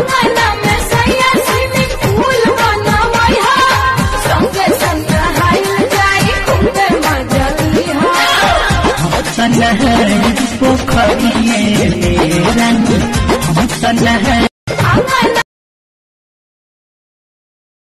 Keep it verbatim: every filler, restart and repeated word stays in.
अंगना में सैया स्विमिंग पूल बनावई हा संगे संग हाइल जाई खूबे मजा लिहा हम नहर पोखरिए में रंग हम नहर